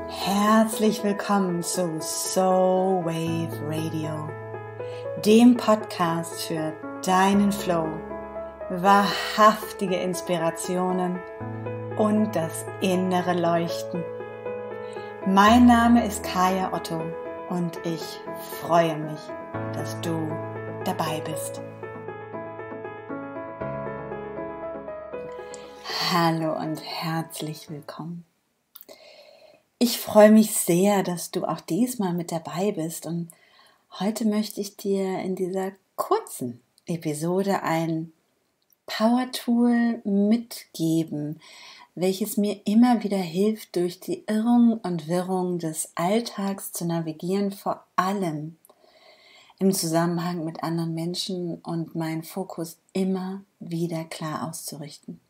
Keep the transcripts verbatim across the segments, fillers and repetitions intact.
Herzlich willkommen zu Soul Wave Radio, dem Podcast für deinen Flow, wahrhaftige Inspirationen und das innere Leuchten. Mein Name ist Kaya Otto und ich freue mich, dass du dabei bist. Hallo und herzlich willkommen. Ich freue mich sehr, dass du auch diesmal mit dabei bist und heute möchte ich dir in dieser kurzen Episode ein Power-Tool mitgeben, welches mir immer wieder hilft, durch die Irrung und Wirrung des Alltags zu navigieren, vor allem im Zusammenhang mit anderen Menschen und meinen Fokus immer wieder klar auszurichten.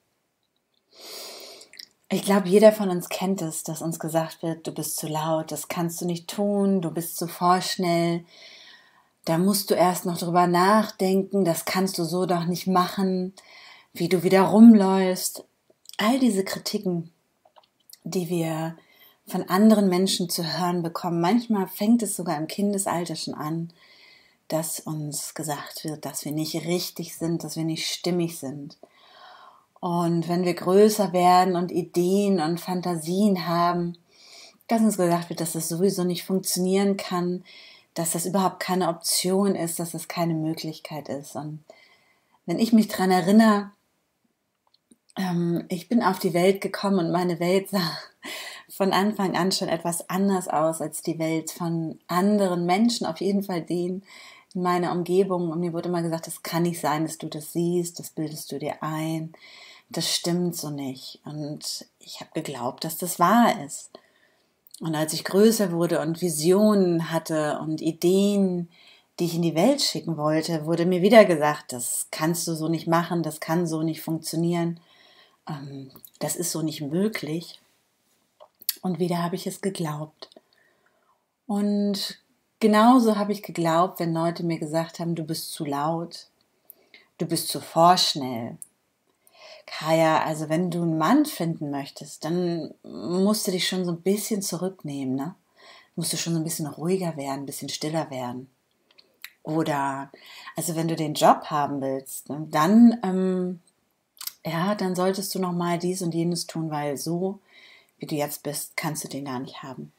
Ich glaube, jeder von uns kennt es, dass uns gesagt wird, du bist zu laut, das kannst du nicht tun, du bist zu vorschnell, da musst du erst noch drüber nachdenken, das kannst du so doch nicht machen, wie du wieder rumläufst. All diese Kritiken, die wir von anderen Menschen zu hören bekommen, manchmal fängt es sogar im Kindesalter schon an, dass uns gesagt wird, dass wir nicht richtig sind, dass wir nicht stimmig sind. Und wenn wir größer werden und Ideen und Fantasien haben, dass uns gesagt wird, dass das sowieso nicht funktionieren kann, dass das überhaupt keine Option ist, dass das keine Möglichkeit ist. Und wenn ich mich daran erinnere, ähm, ich bin auf die Welt gekommen und meine Welt sah von Anfang an schon etwas anders aus als die Welt von anderen Menschen, auf jeden Fall denen in meiner Umgebung. Und mir wurde immer gesagt, das kann nicht sein, dass du das siehst, das bildest du dir ein. Das stimmt so nicht. Und ich habe geglaubt, dass das wahr ist. Und als ich größer wurde und Visionen hatte und Ideen, die ich in die Welt schicken wollte, wurde mir wieder gesagt, das kannst du so nicht machen, das kann so nicht funktionieren, ähm, das ist so nicht möglich. Und wieder habe ich es geglaubt. Und genauso habe ich geglaubt, wenn Leute mir gesagt haben, du bist zu laut, du bist zu vorschnell. Kaya, also wenn du einen Mann finden möchtest, dann musst du dich schon so ein bisschen zurücknehmen, ne? Musst du schon so ein bisschen ruhiger werden, ein bisschen stiller werden. Oder, also wenn du den Job haben willst, ne, dann, ähm, ja, dann solltest du nochmal dies und jenes tun, weil so, wie du jetzt bist, kannst du den gar nicht haben.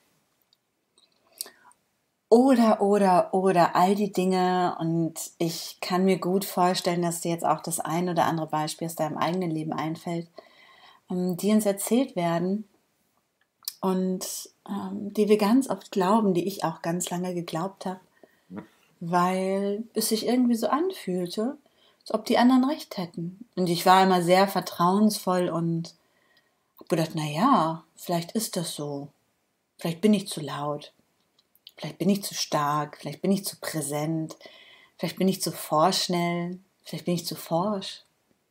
Oder, oder, oder all die Dinge, und ich kann mir gut vorstellen, dass dir jetzt auch das ein oder andere Beispiel aus deinem eigenen Leben einfällt, die uns erzählt werden und ähm, die wir ganz oft glauben, die ich auch ganz lange geglaubt habe, weil es sich irgendwie so anfühlte, als ob die anderen recht hätten. Und ich war immer sehr vertrauensvoll und habe gedacht, na ja, vielleicht ist das so, vielleicht bin ich zu laut. Vielleicht bin ich zu stark, vielleicht bin ich zu präsent, vielleicht bin ich zu vorschnell, vielleicht bin ich zu forsch.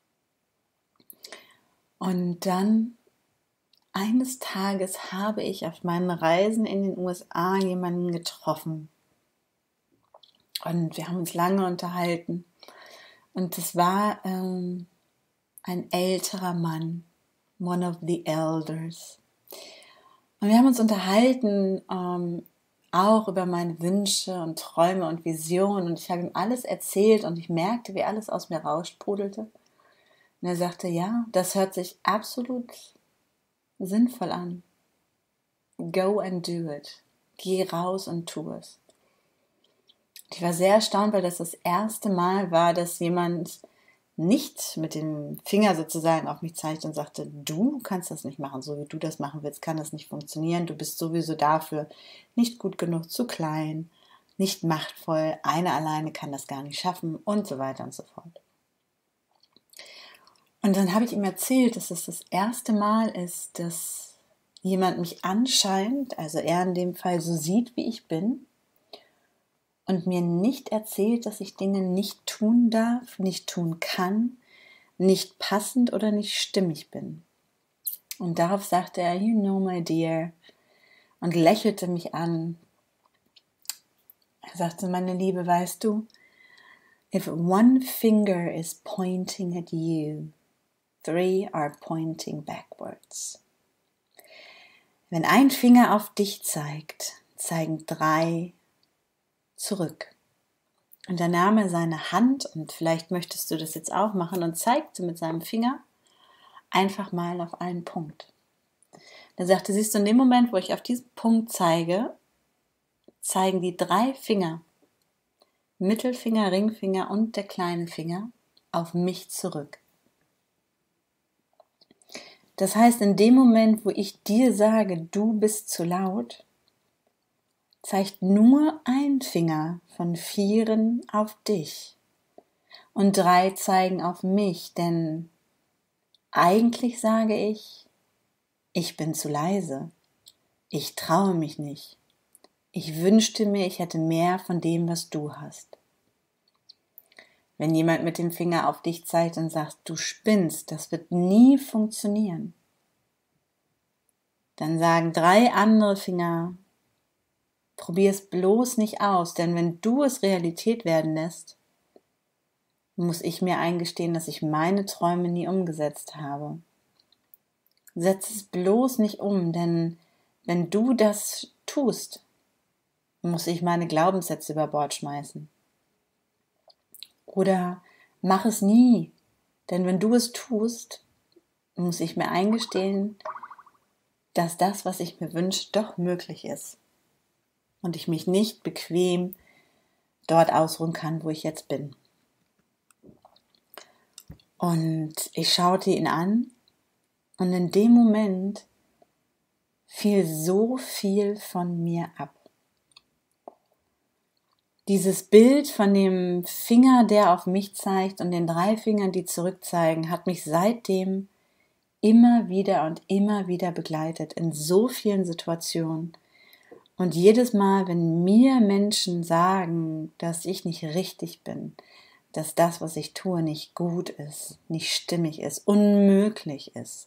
Und dann, eines Tages habe ich auf meinen Reisen in den U S A jemanden getroffen. Und wir haben uns lange unterhalten. Und es war ähm, ein älterer Mann, one of the elders. Und wir haben uns unterhalten, ähm, auch über meine Wünsche und Träume und Visionen, und ich habe ihm alles erzählt und ich merkte, wie alles aus mir raussprudelte. Und er sagte, ja, das hört sich absolut sinnvoll an. Go and do it. Geh raus und tu es. Ich war sehr erstaunt, weil das das erste Mal war, dass jemand nicht mit dem Finger sozusagen auf mich zeigt und sagte, du kannst das nicht machen, so wie du das machen willst, kann das nicht funktionieren, du bist sowieso dafür nicht gut genug, zu klein, nicht machtvoll, eine alleine kann das gar nicht schaffen und so weiter und so fort. Und dann habe ich ihm erzählt, dass es das erste Mal ist, dass jemand mich anscheinend, also er in dem Fall so sieht, wie ich bin, und mir nicht erzählt, dass ich Dinge nicht tun darf, nicht tun kann, nicht passend oder nicht stimmig bin. Und darauf sagte er, you know my dear, und lächelte mich an. Er sagte, meine Liebe, weißt du, if one finger is pointing at you, three are pointing backwards. Wenn ein Finger auf dich zeigt, zeigen drei zurück. Und dann nahm er seine Hand, und vielleicht möchtest du das jetzt auch machen, und zeigte mit seinem Finger einfach mal auf einen Punkt. Er sagte, siehst du, in dem Moment, wo ich auf diesen Punkt zeige, zeigen die drei Finger, Mittelfinger, Ringfinger und der kleine Finger, auf mich zurück. Das heißt, in dem Moment, wo ich dir sage, du bist zu laut, zeigt nur ein Finger von vieren auf dich und drei zeigen auf mich, denn eigentlich sage ich, ich bin zu leise, ich traue mich nicht, ich wünschte mir, ich hätte mehr von dem, was du hast. Wenn jemand mit dem Finger auf dich zeigt und sagt, du spinnst, das wird nie funktionieren, dann sagen drei andere Finger, probier es bloß nicht aus, denn wenn du es Realität werden lässt, muss ich mir eingestehen, dass ich meine Träume nie umgesetzt habe. Setz es bloß nicht um, denn wenn du das tust, muss ich meine Glaubenssätze über Bord schmeißen. Oder mach es nie, denn wenn du es tust, muss ich mir eingestehen, dass das, was ich mir wünsche, doch möglich ist. Und ich mich nicht bequem dort ausruhen kann, wo ich jetzt bin. Und ich schaute ihn an und in dem Moment fiel so viel von mir ab. Dieses Bild von dem Finger, der auf mich zeigt, und den drei Fingern, die zurückzeigen, hat mich seitdem immer wieder und immer wieder begleitet in so vielen Situationen. Und jedes Mal, wenn mir Menschen sagen, dass ich nicht richtig bin, dass das, was ich tue, nicht gut ist, nicht stimmig ist, unmöglich ist,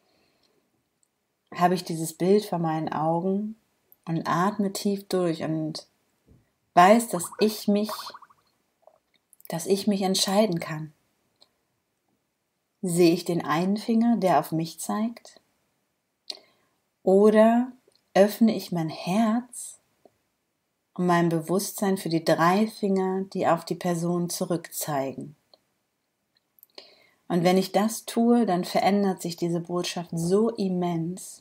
habe ich dieses Bild vor meinen Augen und atme tief durch und weiß, dass ich mich, dass ich mich entscheiden kann. Sehe ich den einen Finger, der auf mich zeigt? Oder öffne ich mein Herz und mein Bewusstsein für die drei Finger, die auf die Person zurückzeigen? Und wenn ich das tue, dann verändert sich diese Botschaft so immens,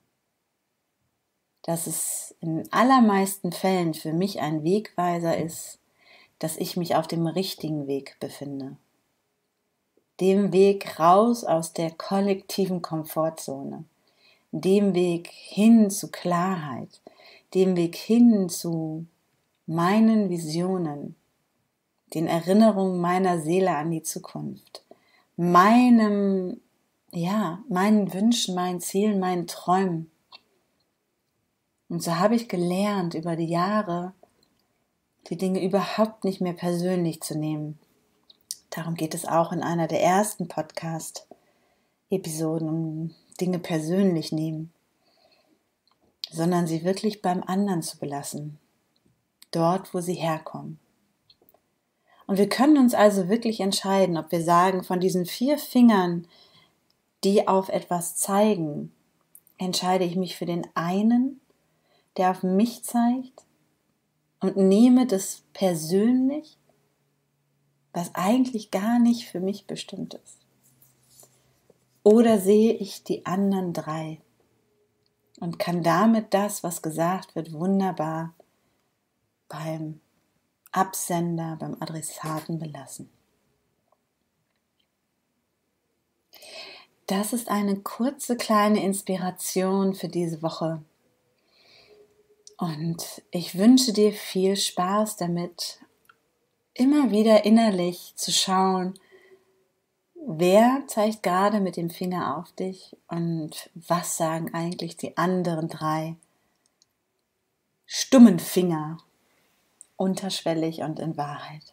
dass es in allermeisten Fällen für mich ein Wegweiser ist, dass ich mich auf dem richtigen Weg befinde. Dem Weg raus aus der kollektiven Komfortzone, dem Weg hin zu Klarheit, dem Weg hin zu meinen Visionen, den Erinnerungen meiner Seele an die Zukunft, meinem, ja, meinen Wünschen, meinen Zielen, meinen Träumen. Und so habe ich gelernt, über die Jahre die Dinge überhaupt nicht mehr persönlich zu nehmen. Darum geht es auch in einer der ersten Podcast-Episoden, um Dinge persönlich nehmen, sondern sie wirklich beim anderen zu belassen, dort, wo sie herkommen. Und wir können uns also wirklich entscheiden, ob wir sagen, von diesen vier Fingern, die auf etwas zeigen, entscheide ich mich für den einen, der auf mich zeigt, und nehme das persönlich, was eigentlich gar nicht für mich bestimmt ist. Oder sehe ich die anderen drei und kann damit das, was gesagt wird, wunderbar beim Absender, beim Adressaten belassen. Das ist eine kurze kleine Inspiration für diese Woche. Und ich wünsche dir viel Spaß damit, immer wieder innerlich zu schauen, wer zeigt gerade mit dem Finger auf dich und was sagen eigentlich die anderen drei stummen Finger, unterschwellig und in Wahrheit.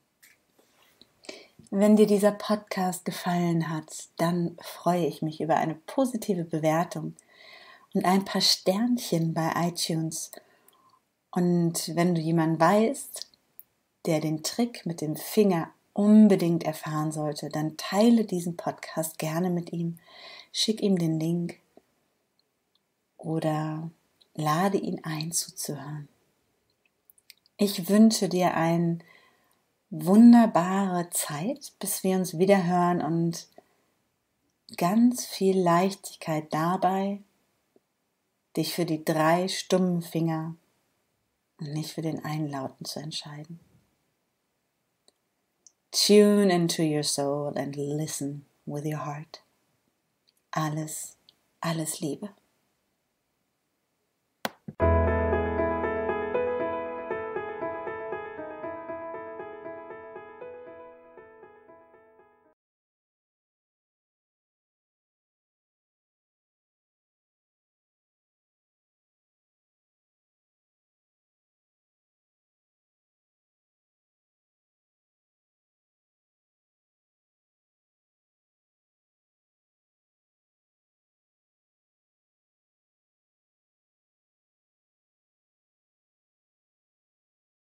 Wenn dir dieser Podcast gefallen hat, dann freue ich mich über eine positive Bewertung und ein paar Sternchen bei iTunes. Und wenn du jemanden weißt, der den Trick mit dem Finger unbedingt erfahren sollte, dann teile diesen Podcast gerne mit ihm, schick ihm den Link oder lade ihn ein zuzuhören. Ich wünsche dir eine wunderbare Zeit, bis wir uns wieder hören und ganz viel Leichtigkeit dabei, dich für die drei stummen Finger und nicht für den einen lauten zu entscheiden. Tune into your soul and listen with your heart. Alles, alles Liebe.